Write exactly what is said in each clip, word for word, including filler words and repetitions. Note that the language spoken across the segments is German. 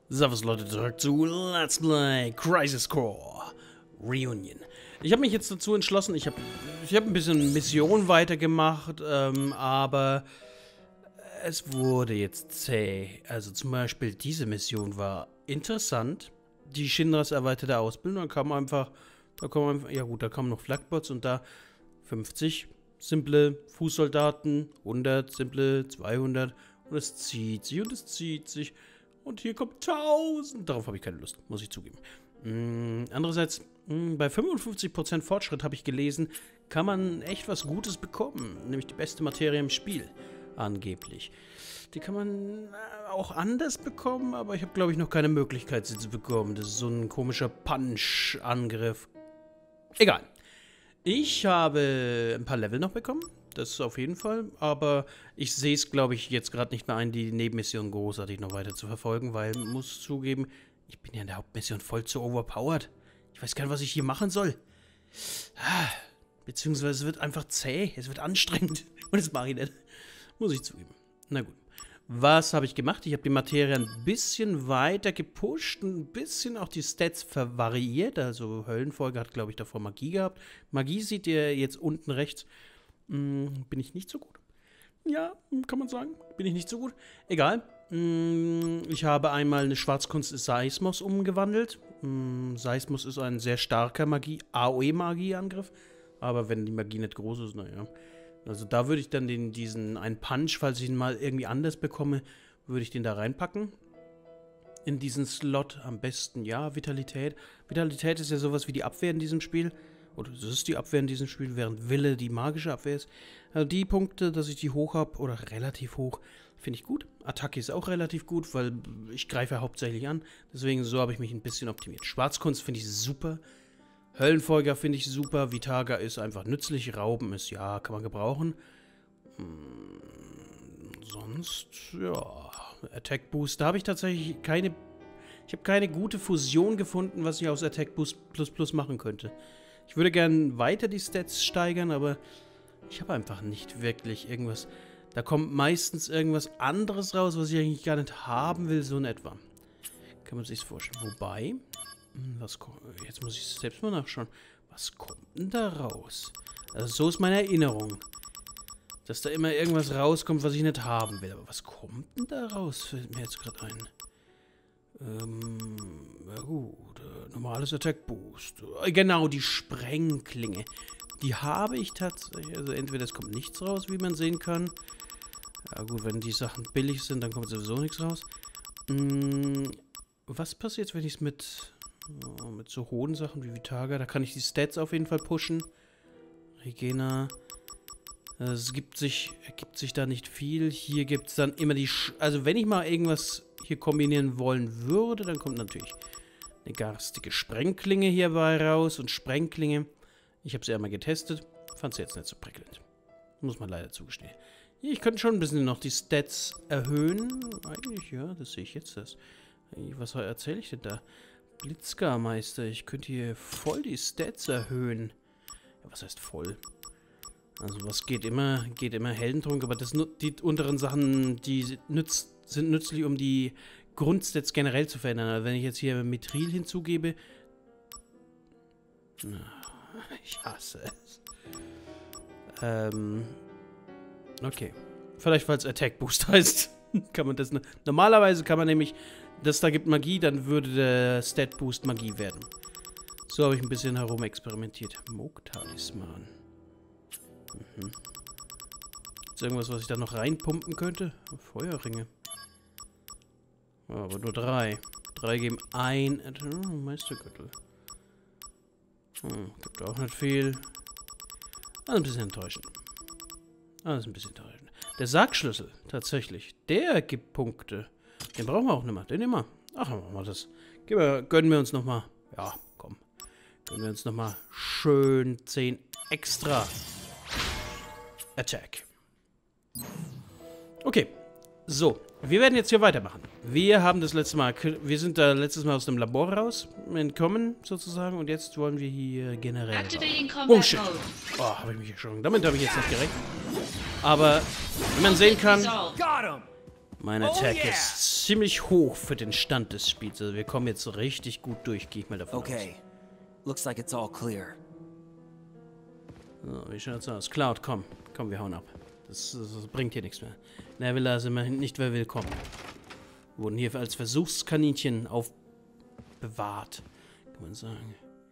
Servus Leute, zurück zu Let's Play Crisis Core Reunion. Ich habe mich jetzt dazu entschlossen, ich habe ich hab ein bisschen Mission weitergemacht, ähm, aber es wurde jetzt zäh. Also zum Beispiel diese Mission war interessant. Die Shinras erweiterte Ausbildung, da kam einfach, da kommen einfach, ja gut, da kamen noch Flakbots und da fünfzig simple Fußsoldaten, hundert simple, zweihundert und es zieht sich und es zieht sich. Und hier kommt tausend. Darauf habe ich keine Lust, muss ich zugeben. Mm, andererseits, mm, bei fünfundfünfzig Prozent Fortschritt habe ich gelesen, kann man echt was Gutes bekommen. Nämlich die beste Materie im Spiel, angeblich. Die kann man auch anders bekommen, aber ich habe, glaube ich, noch keine Möglichkeit, sie zu bekommen. Das ist so ein komischer Punch-Angriff. Egal. Ich habe ein paar Level noch bekommen. Das ist auf jeden Fall, aber ich sehe es, glaube ich, jetzt gerade nicht mehr ein, die Nebenmission großartig noch weiter zu verfolgen, weil, muss zugeben, ich bin ja in der Hauptmission voll zu overpowered. Ich weiß gar nicht, was ich hier machen soll. Beziehungsweise es wird einfach zäh, es wird anstrengend und das mache ich nicht. Muss ich zugeben. Na gut. Was habe ich gemacht? Ich habe die Materie ein bisschen weiter gepusht, ein bisschen auch die Stats vervariiert, also Höllenfolge hat, glaube ich, davor Magie gehabt. Magie seht ihr jetzt unten rechts. Bin ich nicht so gut? Ja, kann man sagen. Bin ich nicht so gut? Egal. Ich habe einmal eine Schwarzkunst Seismos umgewandelt. Seismos ist ein sehr starker Magie, A O E-Magie-Angriff. Aber wenn die Magie nicht groß ist, naja. Also da würde ich dann den, diesen einen Punch, falls ich ihn mal irgendwie anders bekomme, würde ich den da reinpacken. In diesen Slot am besten, ja, Vitalität. Vitalität ist ja sowas wie die Abwehr in diesem Spiel. Oder das ist die Abwehr in diesem Spiel, während Wille die magische Abwehr ist. Also die Punkte, dass ich die hoch habe, oder relativ hoch, finde ich gut. Attacke ist auch relativ gut, weil ich greife hauptsächlich an. Deswegen so habe ich mich ein bisschen optimiert. Schwarzkunst finde ich super. Höllenfolger finde ich super. Vitaga ist einfach nützlich. Rauben ist, ja, kann man gebrauchen. Hm, sonst, ja, Attack Boost. Da habe ich tatsächlich keine, ich habe keine gute Fusion gefunden, was ich aus Attack Boost plus plus machen könnte. Ich würde gerne weiter die Stats steigern, aber ich habe einfach nicht wirklich irgendwas. Da kommt meistens irgendwas anderes raus, was ich eigentlich gar nicht haben will, so in etwa. Kann man sich das vorstellen. Wobei, was kommt, jetzt muss ich selbst mal nachschauen. Was kommt denn da raus? Also so ist meine Erinnerung. Dass da immer irgendwas rauskommt, was ich nicht haben will. Aber was kommt denn da raus? Fällt mir jetzt gerade ein. Ähm, ja gut, äh, normales Attack Boost. Äh, genau, die Sprengklinge. Die habe ich tatsächlich, also entweder es kommt nichts raus, wie man sehen kann. Ja gut, wenn die Sachen billig sind, dann kommt sowieso nichts raus. Hm, was passiert, wenn ich es mit, oh, mit so hohen Sachen wie Vitaga, da kann ich die Stats auf jeden Fall pushen. Regena. Es gibt sich, ergibt sich da nicht viel. Hier gibt es dann immer die, Sch also wenn ich mal irgendwas hier kombinieren wollen würde, dann kommt natürlich eine garstige Sprengklinge hierbei raus. Und Sprengklinge, ich habe sie einmal getestet, fand sie jetzt nicht so prickelnd. Muss man leider zugestehen. Ich könnte schon ein bisschen noch die Stats erhöhen. Eigentlich, ja, das sehe ich jetzt. Das. Was erzähle ich denn da? Blitzgarmeister, ich könnte hier voll die Stats erhöhen. Ja, was heißt voll? Also was geht immer, geht immer Heldentrunk, aber das, die unteren Sachen, die nützt, sind nützlich, um die Grundstats generell zu verändern. Also wenn ich jetzt hier Mithril hinzugebe... Ich hasse es. Ähm... Okay. Vielleicht, weil es Attack Boost heißt, kann man das... Ne Normalerweise kann man nämlich... Das da gibt Magie, dann würde der Stat Boost Magie werden. So habe ich ein bisschen herum experimentiert. Moog-Talisman. Mhm. Gibt es irgendwas, was ich da noch reinpumpen könnte? Feuerringe. Aber nur drei. Drei geben ein... Oh, Meistergürtel. Hm, gibt auch nicht viel. Also ein bisschen enttäuschend. Alles ein bisschen enttäuschend. Der Sargschlüssel, tatsächlich. Der gibt Punkte. Den brauchen wir auch nicht mehr. Den nehmen wir. Ach, machen wir das. Wir, gönnen wir uns nochmal. Ja, komm. Gönnen wir uns nochmal schön zehn extra Attack. Okay. So. Wir werden jetzt hier weitermachen. Wir haben das letzte Mal, wir sind da letztes Mal aus dem Labor raus, entkommen sozusagen, und jetzt wollen wir hier generell... Oh shit! Oh, habe ich mich erschrocken. Damit habe ich jetzt nicht gerechnet. Aber, wie man sehen kann... Mein Attack ist ziemlich hoch für den Stand des Spiels. Also wir kommen jetzt so richtig gut durch, gehe ich mal davon Okay. Looks like it's all clear. aus. So, wie schaut's aus? Cloud, komm. Komm, wir hauen ab. Das, das, das bringt hier nichts mehr. Nervilla ist immerhin nicht mehr willkommen. Wir wurden hier als Versuchskaninchen aufbewahrt, kann man sagen.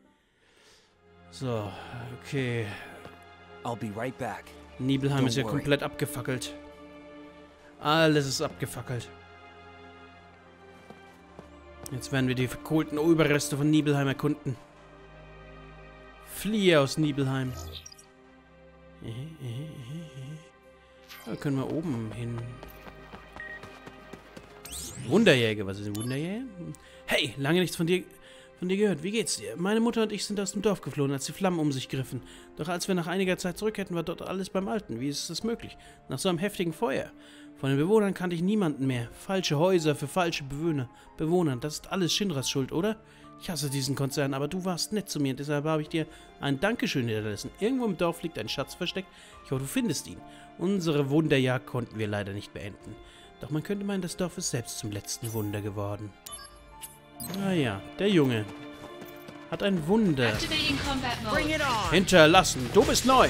So, okay. I'll be right back. Nibelheim Don't ist ja worry. komplett abgefackelt. Alles ist abgefackelt. Jetzt werden wir die verkohlten Überreste von Nibelheim erkunden. Fliehe aus Nibelheim. Da können wir oben hin. Wunderjäger, was ist ein Wunderjäger? Hey, lange nichts von dir, von dir gehört. Wie geht's dir? Meine Mutter und ich sind aus dem Dorf geflohen, als die Flammen um sich griffen. Doch als wir nach einiger Zeit zurückkehrten, war dort alles beim Alten. Wie ist das möglich? Nach so einem heftigen Feuer. Von den Bewohnern kannte ich niemanden mehr. Falsche Häuser für falsche Bewohner. Bewohner. Das ist alles Shinras Schuld, oder? Ich hasse diesen Konzern, aber du warst nett zu mir. Deshalb habe ich dir ein Dankeschön hinterlassen. Irgendwo im Dorf liegt ein Schatz versteckt. Ich hoffe, du findest ihn. Unsere Wunderjagd konnten wir leider nicht beenden. Doch man könnte meinen, das Dorf ist selbst zum letzten Wunder geworden. Naja, der Junge hat ein Wunder hinterlassen. Du bist neu.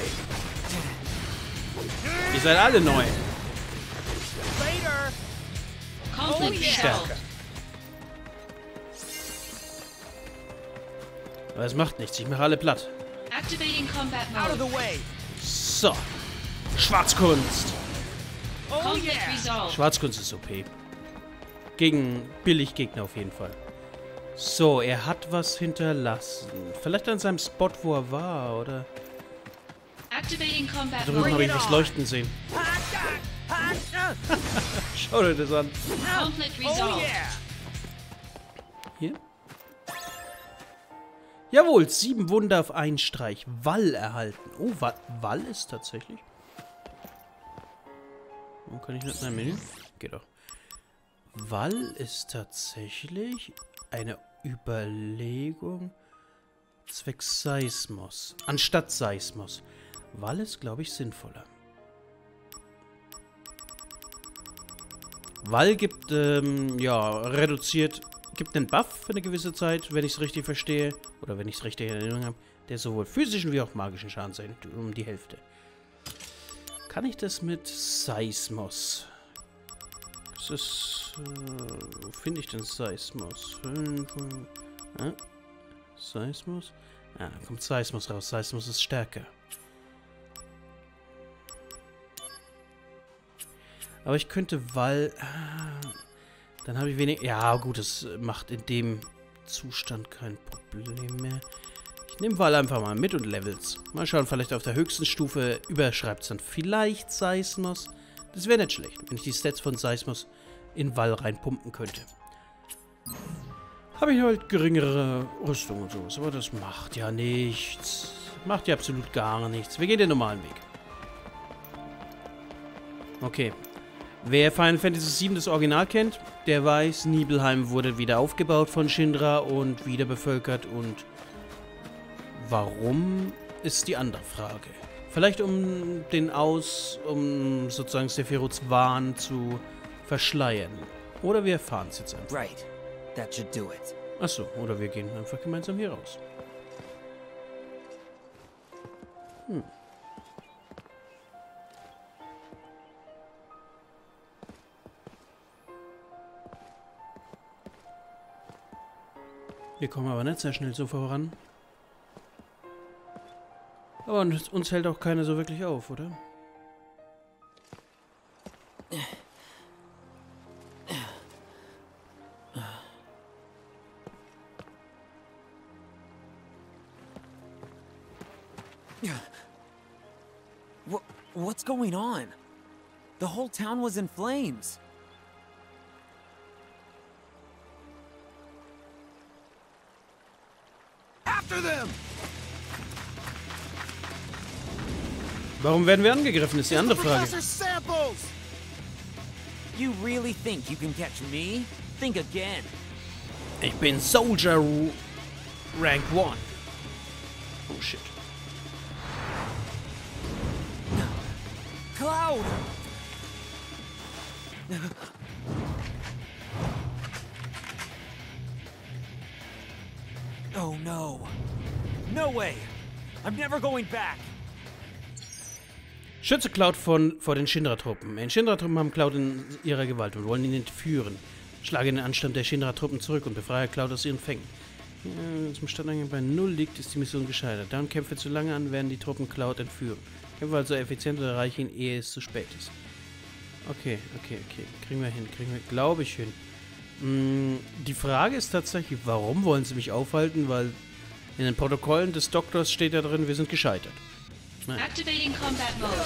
Ihr seid alle neu. Stärker. Aber es macht nichts. Ich mache alle platt. So. Schwarzkunst. Schwarzkunst ist O P. Gegen Billiggegner auf jeden Fall. So, er hat was hinterlassen. Vielleicht an seinem Spot, wo er war, oder? Da drüben habe ich was leuchten sehen. Schau dir das an. Hier? Jawohl, sieben Wunder auf einen Streich. Wall erhalten. Oh, Wa Wall ist tatsächlich. Warum kann ich nicht in ein Menü? Geht doch. Wall ist tatsächlich eine Überlegung zwecks Seismos. Anstatt Seismos. Wall ist, glaube ich, sinnvoller. Wall gibt, ähm, ja, reduziert, gibt einen Buff für eine gewisse Zeit, wenn ich es richtig verstehe. Oder wenn ich es richtig in Erinnerung habe. Der sowohl physischen wie auch magischen Schaden sein, um die Hälfte. Kann ich das mit Seismos? Das ist, äh, wo finde ich denn Seismos? Äh, Seismos? Ja, da kommt Seismos raus. Seismos ist stärker. Aber ich könnte Wall... Ah, dann habe ich wenig... Ja, gut, das macht in dem Zustand kein Problem mehr. Ich nehme Wall einfach mal mit und Levels. Mal schauen, vielleicht auf der höchsten Stufe überschreibt es dann vielleicht Seismos. Das wäre nicht schlecht, wenn ich die Stats von Seismos in Wall reinpumpen könnte. Habe ich halt geringere Rüstung und sowas, aber das macht ja nichts. Macht ja absolut gar nichts. Wir gehen den normalen Weg. Okay. Wer Final Fantasy sieben das Original kennt, der weiß, Nibelheim wurde wieder aufgebaut von Shinra und wieder bevölkert und warum ist die andere Frage. Vielleicht um den Aus, um sozusagen Sephiroths Wahn zu verschleiern. Oder wir erfahren es jetzt einfach. Right. That should do it. Achso, oder wir gehen einfach gemeinsam hier raus. Hm. Wir kommen aber nicht sehr schnell so voran. Aber uns hält auch keiner so wirklich auf, oder? What, what's going on? The whole town was in flames. After them! Warum werden wir angegriffen, ist die andere Frage. You really think you can catch me? Think again. Ich bin Soldier Rank one. Oh shit. Cloud! Oh no. No way. I'm never going back. Schütze Cloud von, vor den Shinra-Truppen. Die Shinra-Truppen haben Cloud in ihrer Gewalt und wollen ihn entführen. Schlage den Anstand der Shinra-Truppen zurück und befreie Cloud aus ihren Fängen. Wenn zum Standangang bei Null liegt, ist die Mission gescheitert. Dauern Kämpfe zu lange an, werden die Truppen Cloud entführen. Kämpfe also effizient und erreiche ihn, ehe es zu spät ist. Okay, okay, okay. Kriegen wir hin, kriegen wir, glaube ich, hin. Hm, die Frage ist tatsächlich, warum wollen sie mich aufhalten? Weil in den Protokollen des Doktors steht da drin, wir sind gescheitert. Nein. Activating combat mode.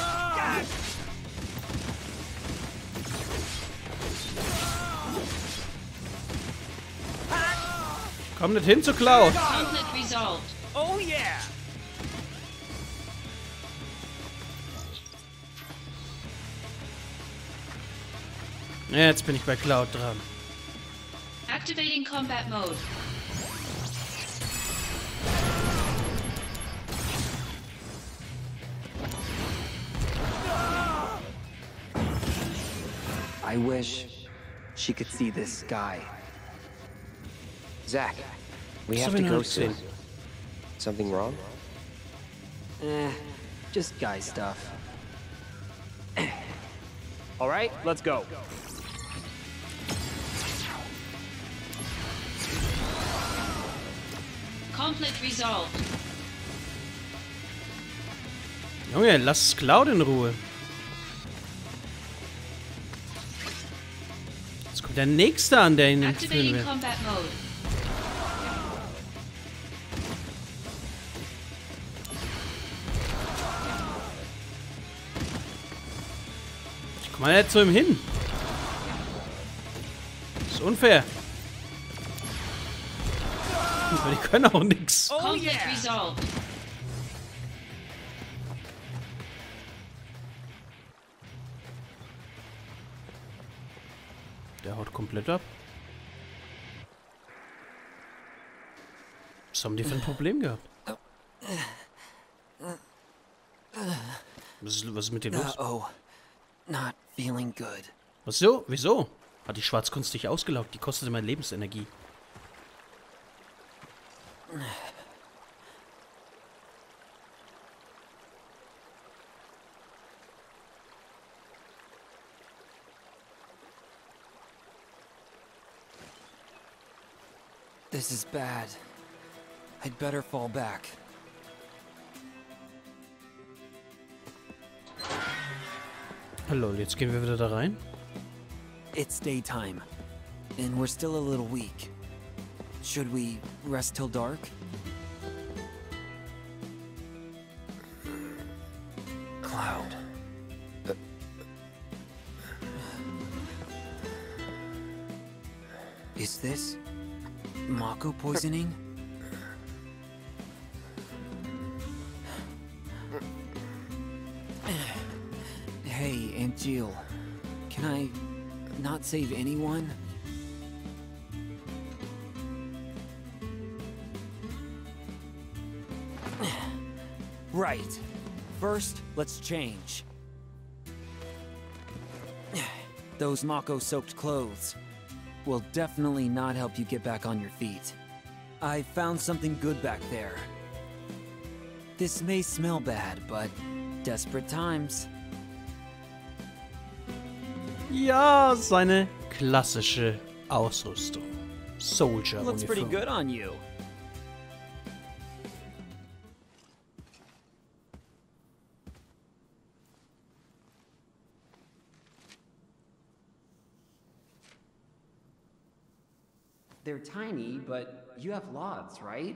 Komm nicht hin zu Cloud. Conflict resolved. Oh yeah. Jetzt bin ich bei Cloud dran. Activating combat mode. I wish she could see this sky. Zach, we have to go soon. Something wrong? Eh, just guy stuff. All right, let's go. Conflict resolved. Junge, lass Cloud in Ruhe. Jetzt kommt der Nächste an, der ihn entführen Activating will. combat mode. Ich komm mal nicht zu ihm hin. Das ist unfair. Aber die können auch nix. Oh Conflict yeah. resolved. Der haut komplett ab. Was haben die für ein Problem gehabt? Was ist, was ist mit dir los? Uh-oh. Not feeling good. Was so? Wieso? Hat die Schwarzkunst dich ausgelaugt? Die kostete meine Lebensenergie. This is bad. I'd better fall back. Hallo, jetzt gehen wir wieder da rein. It's daytime, and we're still a little weak. Should we rest till dark? Cloud. Is this Mako poisoning? Hey, Aunt Jill. Can I not save anyone? Right. First, let's change. Those Mako-soaked clothes will definitely not help you get back on your feet. I found something good back there. This may smell bad, but desperate times. Ja, seine klassische Ausrüstung. Soldier-Uniform. Looks pretty good on you. They're tiny, but you have lots, right?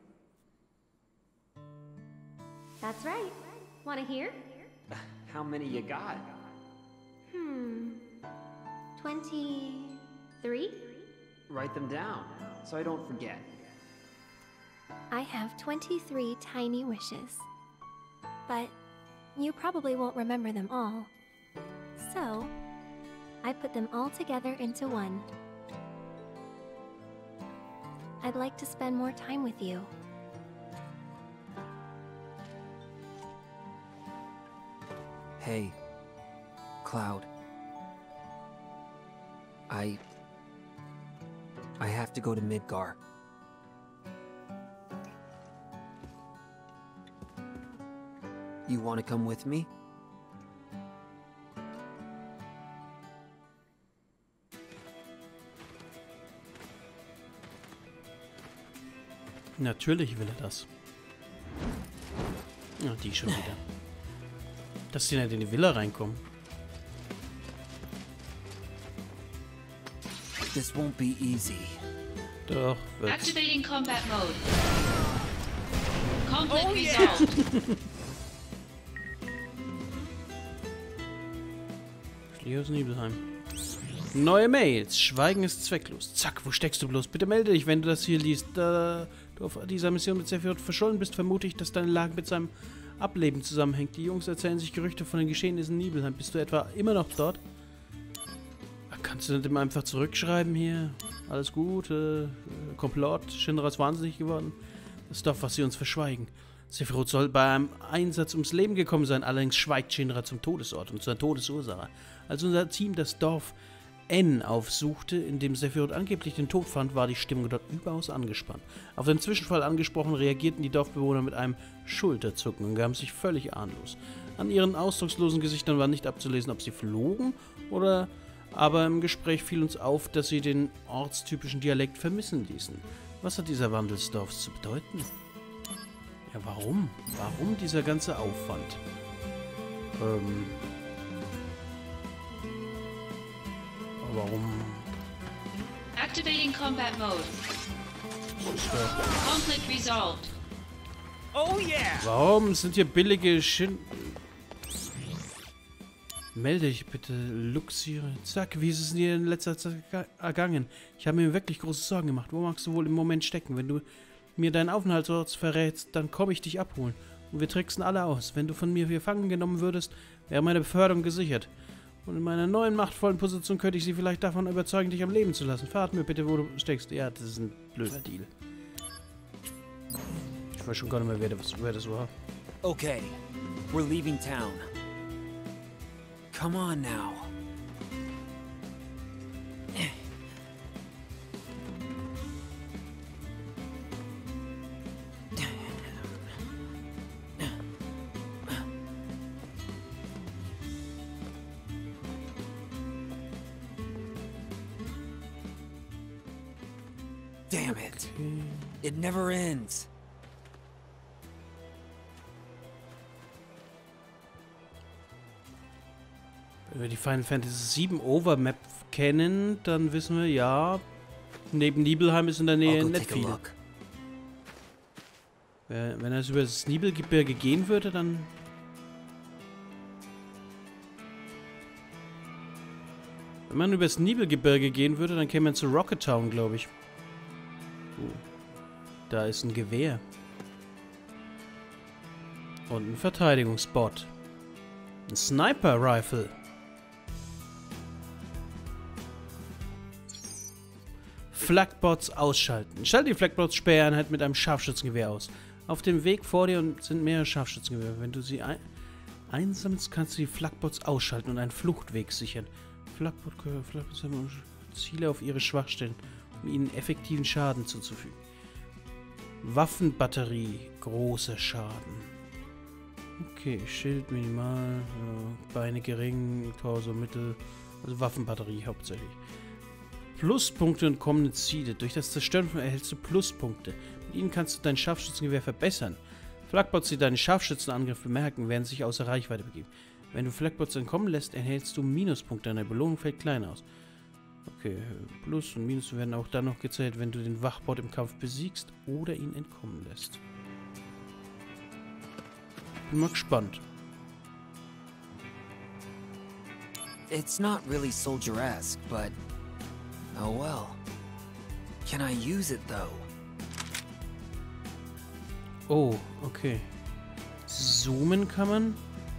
That's right. Want to hear? How many you got? Hmm. twenty-three? Write them down, so I don't forget. I have twenty-three tiny wishes. But you probably won't remember them all. So, I put them all together into one. I'd like to spend more time with you. Hey, Cloud. I... I have to go to Midgar. You want to come with me? Natürlich will er das. Ja, die schon wieder. Dass die nicht in die Villa reinkommen. This won't be easy. Doch, wird's. Activating combat mode. Conflict resolved. Flieh aus Nibelheim. Neue Mails. Schweigen ist zwecklos. Zack, wo steckst du bloß? Bitte melde dich, wenn du das hier liest. Da du auf dieser Mission mit Sephiroth verschollen bist, vermute ich, dass deine Lage mit seinem Ableben zusammenhängt. Die Jungs erzählen sich Gerüchte von den Geschehnissen in Nibelheim. Bist du etwa immer noch dort? Kannst du nicht immer einfach zurückschreiben hier? Alles gut, äh, Komplott, Shinra ist wahnsinnig geworden. Das ist doch, was sie uns verschweigen. Sephiroth soll bei einem Einsatz ums Leben gekommen sein, allerdings schweigt Shinra zum Todesort und zur Todesursache. Als unser Team das Dorf N aufsuchte, in dem Sephiroth angeblich den Tod fand, war die Stimmung dort überaus angespannt. Auf den Zwischenfall angesprochen, reagierten die Dorfbewohner mit einem Schulterzucken und gaben sich völlig ahnlos. An ihren ausdruckslosen Gesichtern war nicht abzulesen, ob sie flogen oder... Aber im Gespräch fiel uns auf, dass sie den ortstypischen Dialekt vermissen ließen. Was hat dieser Wandel des Dorfs zu bedeuten? Ja, warum? Warum dieser ganze Aufwand? Ähm... Warum? Activating combat mode. Conflict resolved. Oh yeah! Warum sind hier billige Shin... Melde dich bitte, Luxire. Zack, wie ist es dir in letzter Zeit ergangen? Ich habe mir wirklich große Sorgen gemacht. Wo magst du wohl im Moment stecken? Wenn du mir deinen Aufenthaltsort verrätst, dann komme ich dich abholen. Und wir tricksen alle aus. Wenn du von mir gefangen genommen würdest, wäre meine Beförderung gesichert. Und in meiner neuen machtvollen Position könnte ich sie vielleicht davon überzeugen, dich am Leben zu lassen. Verrat mir bitte, wo du steckst. Ja, das ist ein blöder Deal. Ich weiß schon gar nicht mehr, wer das, wer das war. Okay, we're leaving town. Come on now. Damn it. It never ends. Wenn wir die Final Fantasy sieben Overmap kennen, dann wissen wir, ja, neben Nibelheim ist in der Nähe nicht viel. Wenn er über das Nibelgebirge gehen würde, dann... Wenn man über das Nibelgebirge gehen würde, dann käme man zu Rocket Town, glaube ich. Oh. Da ist ein Gewehr. Und ein Verteidigungsbot. Ein Sniper-Rifle. Flakbots ausschalten. Schalte die Flakbots-Sperreinheit mit einem Scharfschützengewehr aus. Auf dem Weg vor dir sind mehrere Scharfschützengewehre. Wenn du sie ein einsammelst, kannst du die Flakbots ausschalten und einen Fluchtweg sichern. Flakbot Flakbots haben Ziele auf ihre Schwachstellen, um ihnen effektiven Schaden zuzufügen. Waffenbatterie, großer Schaden. Okay, Schild minimal, ja, Beine gering, Torso mittel, also Waffenbatterie hauptsächlich. Pluspunkte und kommende Ziele. Durch das Zerstören von erhältst du Pluspunkte. Mit ihnen kannst du dein Scharfschützengewehr verbessern. Flakbots, die deinen Scharfschützenangriff bemerken, werden sich außer Reichweite begeben. Wenn du Flakbots entkommen lässt, erhältst du Minuspunkte. Deine Belohnung fällt kleiner aus. Okay, Plus und Minus werden auch dann noch gezählt, wenn du den Wachbot im Kampf besiegst oder ihn entkommen lässt. Bin mal gespannt. It's not really soldier-esque, but... Oh well. Can I use it though? Oh, okay. Zoomen kann man.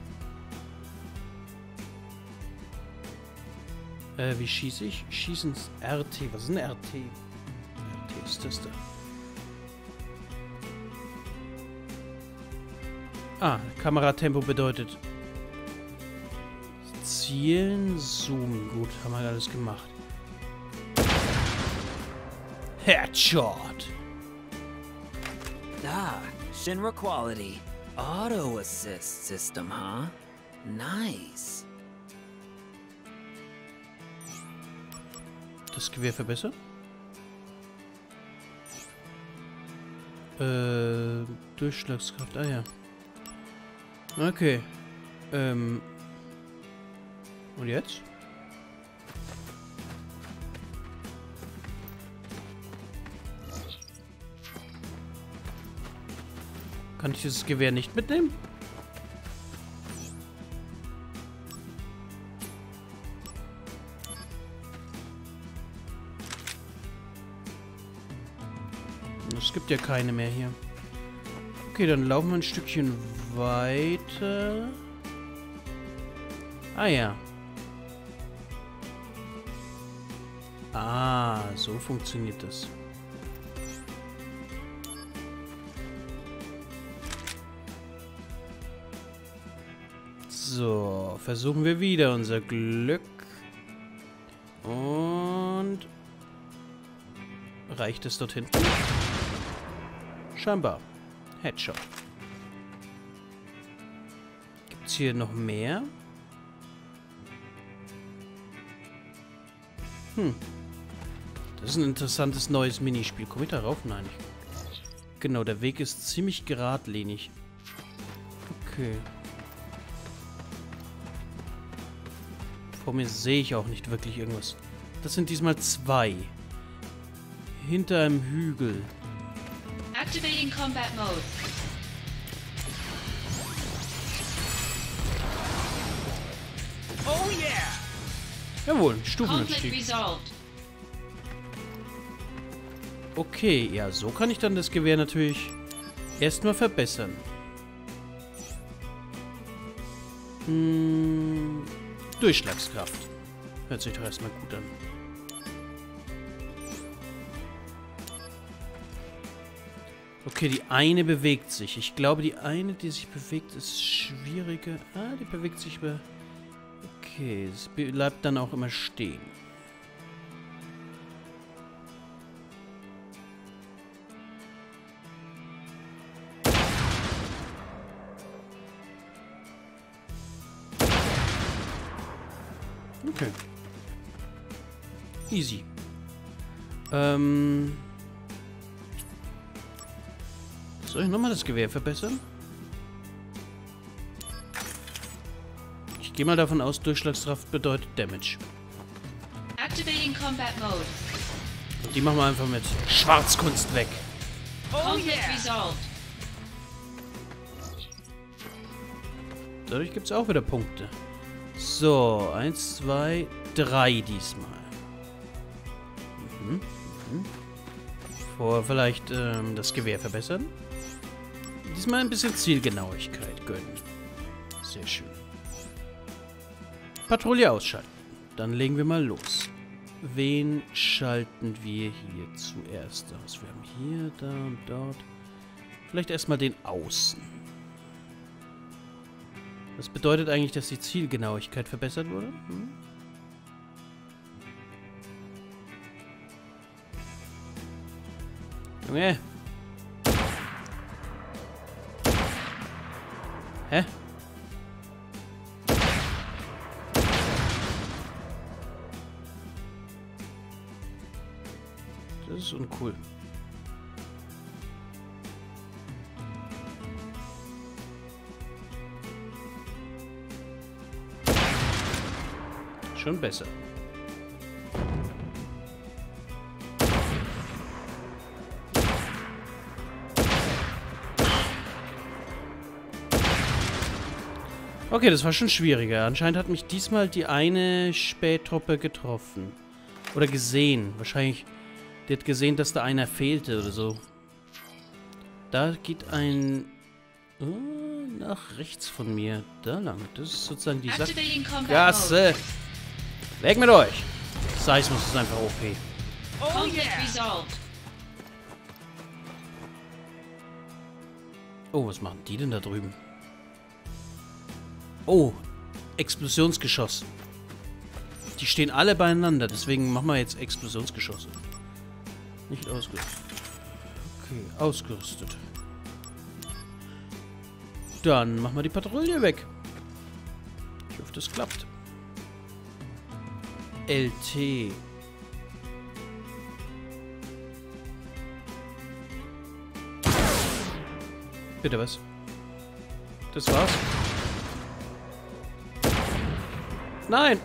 Äh, wie schieße ich? Schießen R T. Was ist ein R T? R T ist das da. Ah, Kameratempo bedeutet Zielen, Zoomen. Gut, haben wir alles gemacht. Headshot. Ah, Shinra quality. auto assist system, huh? Nice. Das Gewehr verbessern? Äh, Durchschlagskraft, ah ja. Okay. Ähm. Und jetzt? Kann ich dieses Gewehr nicht mitnehmen? Es gibt ja keine mehr hier. Okay, dann laufen wir ein Stückchen weiter. Ah ja. Ah, so funktioniert das. So, versuchen wir wieder unser Glück. Und... reicht es dort hinten? Scheinbar. Headshot. Gibt's hier noch mehr? Hm. Das ist ein interessantes neues Minispiel. Komm ich da rauf? Nein, nicht. Genau, der Weg ist ziemlich geradlinig. Okay. Vor mir sehe ich auch nicht wirklich irgendwas. Das sind diesmal zwei. Hinter einem Hügel. Activating combat mode. Oh yeah! Jawohl, Conflict Stufenanstieg. resolved. Okay, ja, so kann ich dann das Gewehr natürlich erstmal verbessern. Hm, Durchschlagskraft. Hört sich doch erstmal gut an. Okay, die eine bewegt sich. Ich glaube, die eine, die sich bewegt, ist schwieriger. Ah, die bewegt sich über... Okay, sie bleibt dann auch immer stehen. Okay. Easy. Ähm... Soll ich nochmal das Gewehr verbessern? Ich gehe mal davon aus, Durchschlagskraft bedeutet Damage. Activating combat mode. Und die machen wir einfach mit Schwarzkunst weg. Conflict resolved. Dadurch gibt es auch wieder Punkte. So, eins, zwei, drei diesmal. Mhm. Mhm. Vor vielleicht ähm, das Gewehr verbessern. Diesmal ein bisschen Zielgenauigkeit gönnen. Sehr schön. Patrouille ausschalten. Dann legen wir mal los. Wen schalten wir hier zuerst aus? Wir haben hier, da und dort. Vielleicht erstmal den Außen. Das bedeutet eigentlich, dass die Zielgenauigkeit verbessert wurde. Hm? Junge. Hä? Das ist uncool. Schon besser. Okay, das war schon schwieriger. Anscheinend hat mich diesmal die eine Spähtruppe getroffen. Oder gesehen. Wahrscheinlich, die hat gesehen, dass da einer fehlte oder so. Da geht ein... Oh, nach rechts von mir. Da lang. Das ist sozusagen die Sache. Activating combat mode. Gasse! Weg mit euch! Seismus ist einfach O P. Conflict resolved. Oh, was machen die denn da drüben? Oh, Explosionsgeschoss. Die stehen alle beieinander, deswegen machen wir jetzt Explosionsgeschosse. Nicht ausgerüstet. Okay, ausgerüstet. Dann machen wir die Patrouille weg. Ich hoffe, das klappt. L T. Bitte was? Das war's? Nein!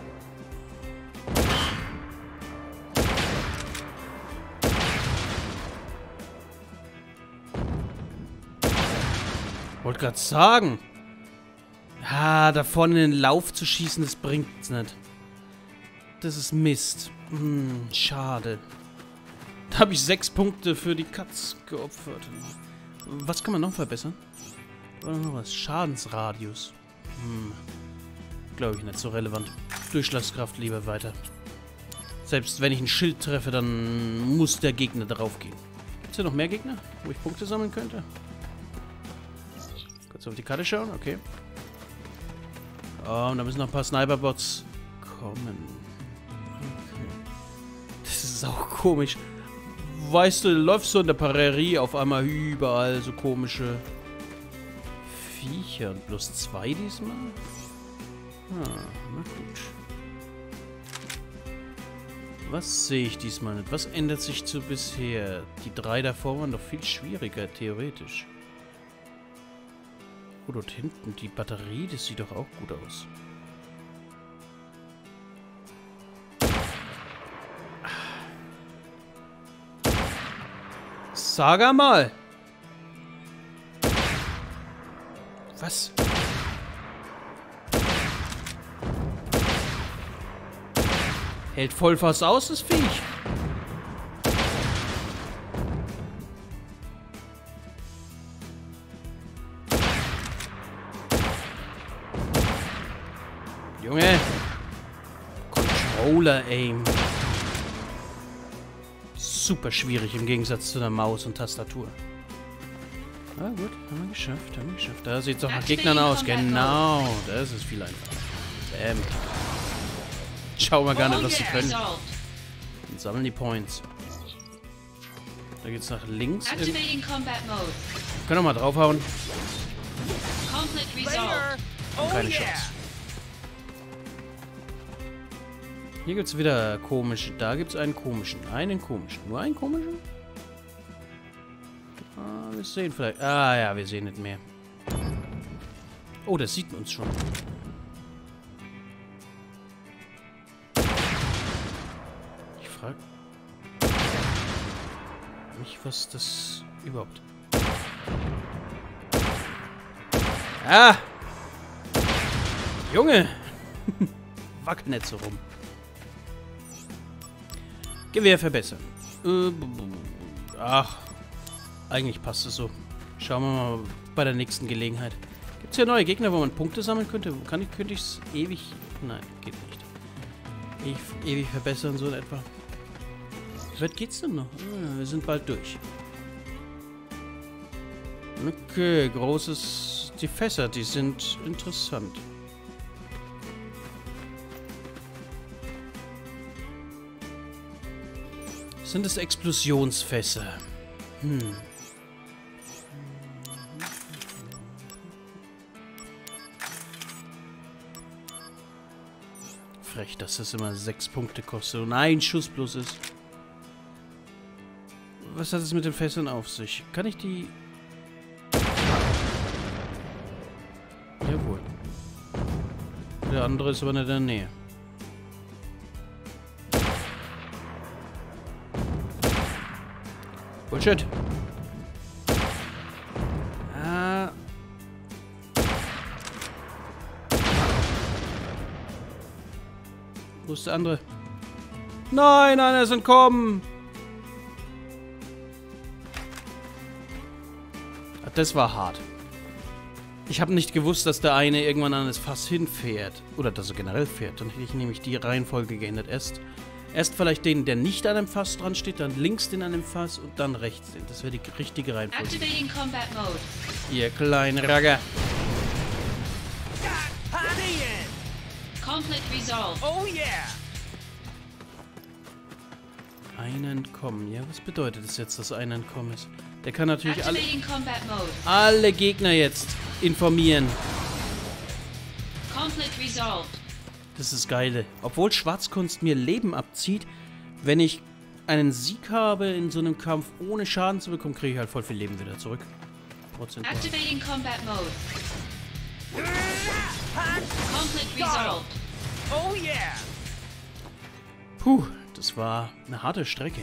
Wollte gerade sagen. Ah, da vorne in den Lauf zu schießen, das bringt's nicht. Das ist Mist. Hm, schade. Da habe ich sechs Punkte für die Katz geopfert. Was kann man noch verbessern? Oder noch was? Schadensradius. Hm. Glaube ich nicht so relevant. Durchschlagskraft lieber weiter. Selbst wenn ich ein Schild treffe, dann muss der Gegner darauf gehen. Gibt es hier noch mehr Gegner, wo ich Punkte sammeln könnte? Kurz auf die Karte schauen, okay. Oh, und da müssen noch ein paar Sniperbots kommen. Okay. Das ist auch komisch. Weißt du, du läufst so in der Prärie, auf einmal überall so komische Viecher. Und plus zwei diesmal? Ah, na gut. Was sehe ich diesmal nicht? Was ändert sich zu bisher? Die drei davor waren doch viel schwieriger, theoretisch. Oh, dort hinten, die Batterie, das sieht doch auch gut aus. Sag mal! Was? Hält voll fast aus, das Viech. Junge. Controller Aim. Super schwierig im Gegensatz zu der Maus und Tastatur. Ah gut, haben wir geschafft, haben wir geschafft. Da sieht es auch nach Gegnern aus. Genau, das ist viel einfacher. Bam. Schauen wir gar nicht, was sie können. Und sammeln die Points. Da geht's nach links. Activating combat mode. Können wir mal draufhauen. Conflict resolved. Keine Chance. Hier gibt's wieder komische. Da gibt's einen komischen. Einen komischen. Nur einen komischen? Ah, wir sehen vielleicht. Ah ja, wir sehen nicht mehr. Oh, das sieht uns schon. Ich frage mich, was das überhaupt. Ah! Junge! Wackel nicht so rum. Gewehr verbessern. Äh, ach, eigentlich passt es so. Schauen wir mal bei der nächsten Gelegenheit. Gibt es hier neue Gegner, wo man Punkte sammeln könnte? Kann ich, könnte ich es ewig... Nein, geht nicht. Ich, ewig verbessern, so in etwa. Wie weit geht's denn noch? Ah, wir sind bald durch. Okay, großes... Die Fässer, die sind interessant. Sind es Explosionsfässer? Hm. Frech, dass das immer sechs Punkte kostet und ein Schuss bloß ist. Was hat es mit den Fässern auf sich? Kann ich die... Jawohl. Der andere ist aber nicht in der Nähe. Bullshit. Ah. Wo ist der andere? Nein, einer ist entkommen. Das war hart. Ich habe nicht gewusst, dass der eine irgendwann an das Fass hinfährt. Oder dass er generell fährt. Dann hätte ich nämlich die Reihenfolge geändert. Erst, erst vielleicht den, der nicht an einem Fass dran steht, dann links den an dem Fass und dann rechts den. Das wäre die richtige Reihenfolge. Activating combat mode. Ihr kleinen Ragger. Conflict resolved. Oh yeah! Ein Entkommen. Ja, was bedeutet das jetzt, dass ein Entkommen ist? Der kann natürlich alle, Activating combat mode. alle Gegner jetzt informieren. Conflict resolved. Das ist Geile. Obwohl Schwarzkunst mir Leben abzieht, wenn ich einen Sieg habe in so einem Kampf, ohne Schaden zu bekommen, kriege ich halt voll viel Leben wieder zurück. Prozentual. Activating combat mode. Conflict resolved. Oh yeah! Puh, das war eine harte Strecke.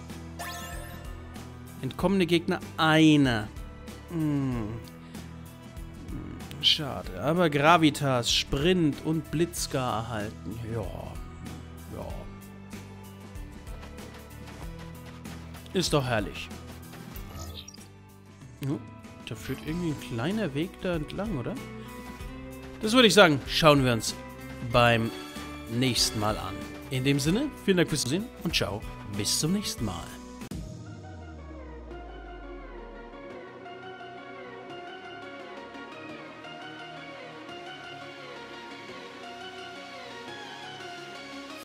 Entkommene Gegner, einer. Hm. Schade, aber Gravitas, Sprint und Blitzgar erhalten. Ja, ja. Ist doch herrlich. Ja, da führt irgendwie ein kleiner Weg da entlang, oder? Das würde ich sagen, schauen wir uns beim nächsten Mal an. In dem Sinne, vielen Dank fürs Zusehen und ciao, bis zum nächsten Mal.